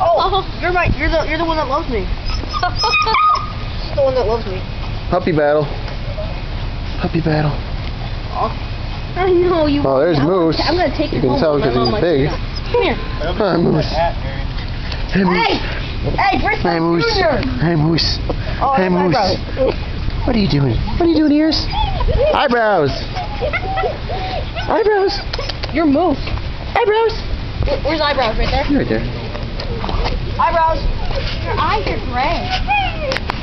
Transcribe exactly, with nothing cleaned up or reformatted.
Oh, you're right. You're the you're the one that loves me. The one that loves me. Puppy battle. Puppy battle. Oh. I know you. Oh, there's I'm Moose. Gonna, I'm gonna take you you can home. tell because he's big. Come here. Hi, Moose. Hey, Moose. Hey, hey, Bristol Hey, Moose. Junior. Hey, Moose. Oh, hey, Moose. eyebrows. What are you doing? What are you doing, ears? Eyebrows. Eyebrows. You're Moose. Eyebrows. Where, where's eyebrows? Right there. You're right there. Eyebrows. Your eyes are gray.